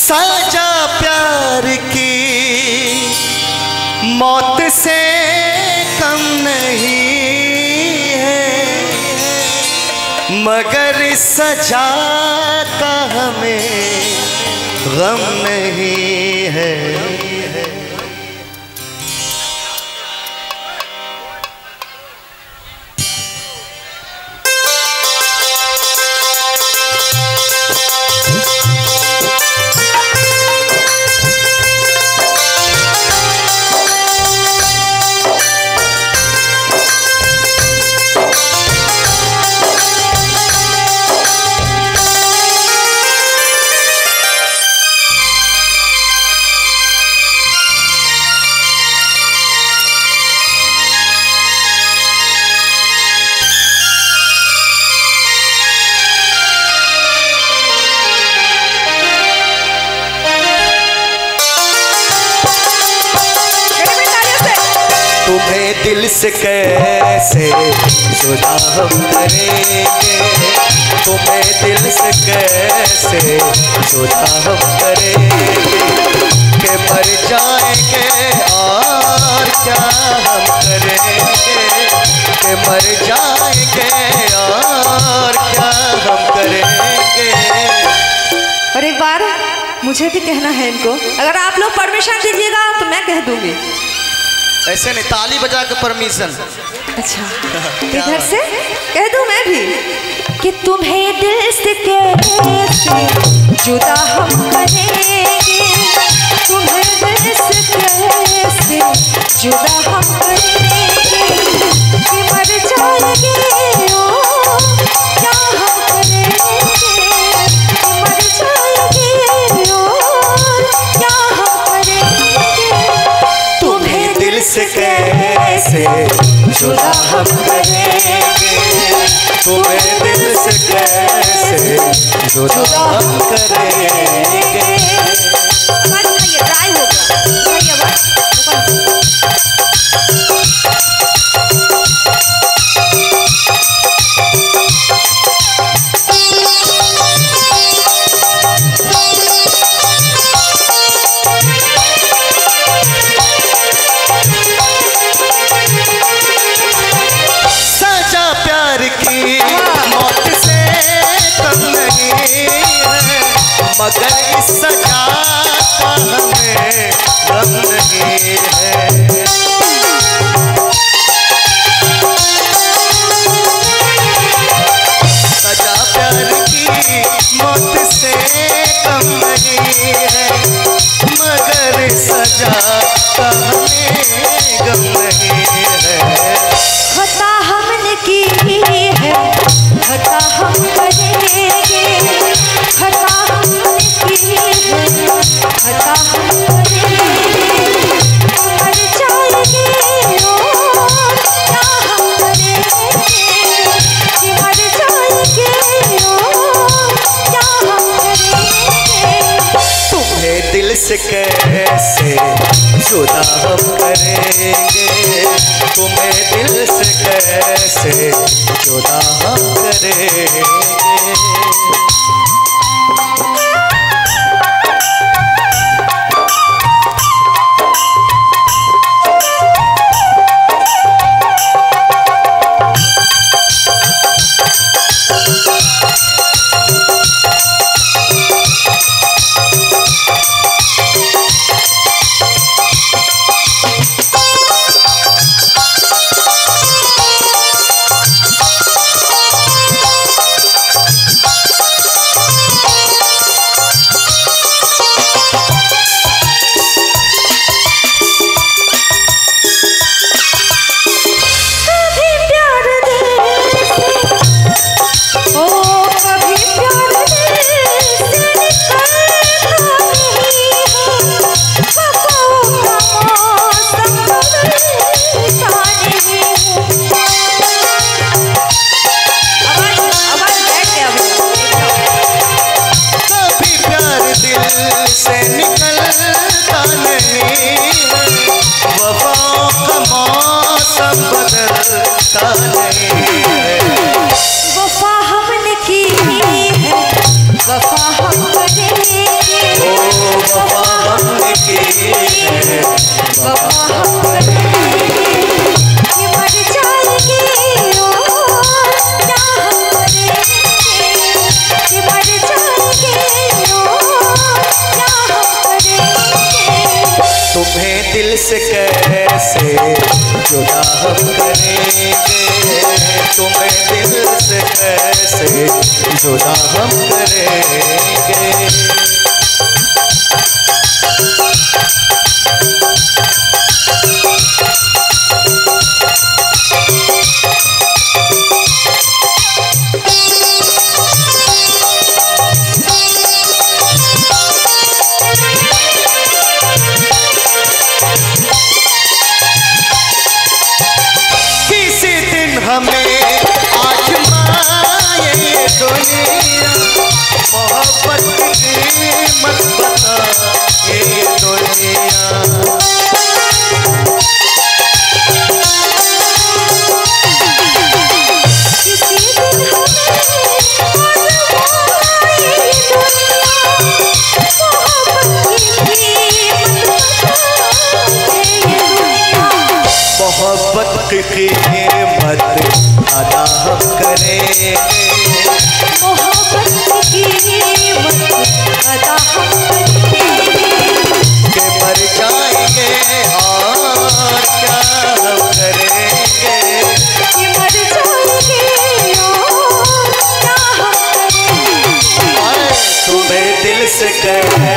सजा प्यार की मौत से कम नहीं है, मगर सजा का हमें गम नहीं है। तुम्हें दिल से कैसे जुदा हम करेंगे, तुम्हें दिल से कैसे जुदा हम करेंगे, कि मर जाएंगे और क्या हम करेंगे, कि मर जाएंगे और क्या हम करेंगे। और एक बार मुझे भी कहना है इनको, अगर आप लोग परमिशन दीजिएगा तो मैं कह दूंगी। ऐसे नहीं, ताली बजा के परमिशन। अच्छा, इधर से कह दूं मैं भी कि तुम्हें दिल से कैसे जुदा हम करेंगे, तुम्हें दिल से कैसे जुदा हम करेंगे, कि मर जाएंगे और क्या हम करेंगे, कि मर जाएंगे और क्या हम करेंगे। तुम्हें दिल से कैसे जुदा हम करेंगे, तुम्हें दिल से कैसे जुदा हम करेंगे। ये ड्राई हो गया, सही है बस। मगर इस सजा का हमें गम नहीं है। सजा प्यार की मौत से कम नहीं है, मगर सजा का हमें गम नहीं है। खता हमने की है, खता हम करेंगे, खता हमने की है, खता हम करेंगे, मर जाएंगे और क्या हम करेंगे, कि मर जाएंगे और क्या हम करेंगे। तुम्हें दिल से कैसे जुदा हम करेंगे, तुम्हें दिल से कैसे जुदा हम करेंगे। वफा हम करेंगे, दिल से कैसे जुदा हम करेंगे, तुम्हें दिल से कैसे जुदा हम करेंगे। हमें आजमाए दुनिया, मोहब्बत की कीमत बताए दुनिया। मोहब्बत की कीमत अदा हम करेंगे, मोहब्बत की कीमत अदा हम करेंगे। के मर जाएंगे और क्या हम करेंगे, कि मर जाएंगे और क्या हम करेंगे। तुम्हें दिल से कह